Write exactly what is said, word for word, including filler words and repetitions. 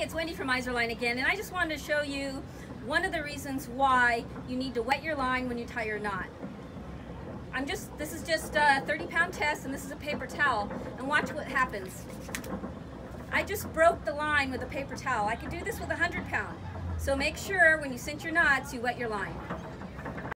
it's Wendy from Izorline again, and I just wanted to show you one of the reasons why you need to wet your line when you tie your knot. I'm just, this is just a thirty pound test, and this is a paper towel, and watch what happens. I just broke the line with a paper towel. I could do this with a hundred pound. So make sure when you cinch your knots, you wet your line.